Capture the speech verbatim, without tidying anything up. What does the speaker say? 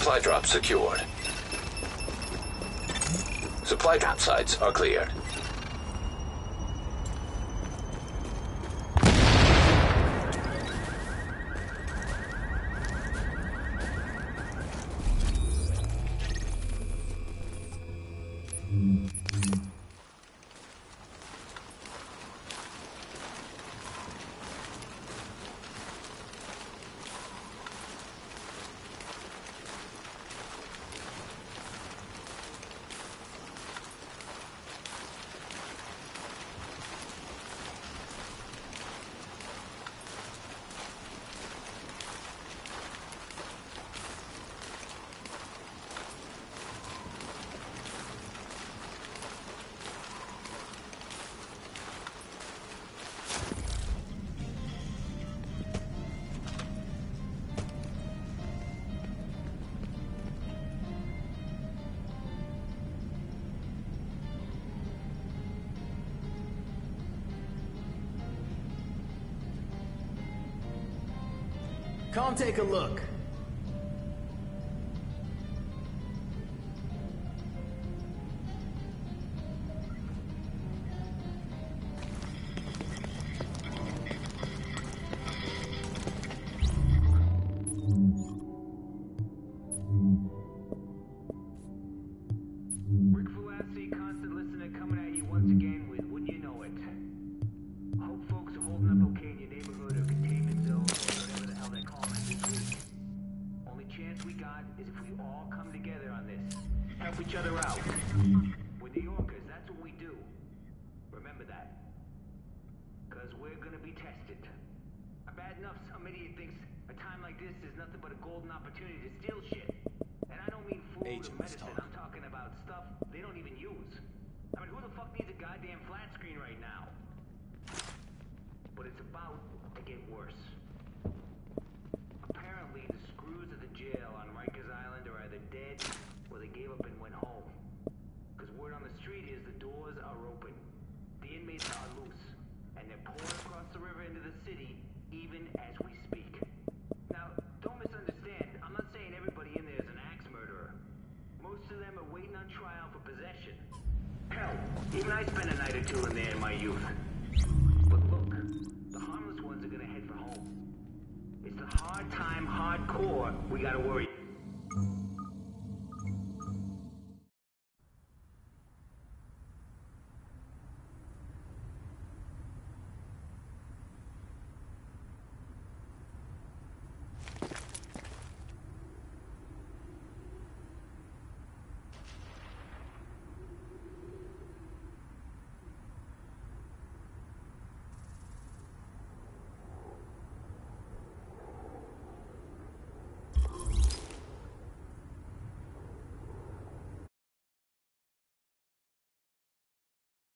Supply drop secured. Supply drop sites are cleared. Come take a look. Rick Fuassi, constant listener, coming at you once again with Wouldn't You Know It. I hope folks are holding up okay in your neighborhood or containment zone, or whatever the hell they're calling it this week. Only chance we got is if we all come together on this. Help each other out. We're New Yorkers, that's what we do. Remember that. Because we're gonna be tested. Bad enough some idiot thinks a time like this is nothing but a golden opportunity to steal shit. And I don't mean food or medicine, I'm talking about stuff they don't even use. I mean, who the fuck needs a goddamn flat screen right now? But it's about to get worse. Apparently, the screws of the jail on Rikers Island are either dead or they gave up and went home. Because word on the street is the doors are open. The inmates are loose. And they're pouring across the river into the city even as we speak. Now, don't misunderstand. I'm not saying everybody in there is an axe murderer. Most of them are waiting on trial for possession. Hell, even I spent a night or two in there in my youth. But look, the harmless ones are gonna head for home. It's the hard time, hardcore we gotta worry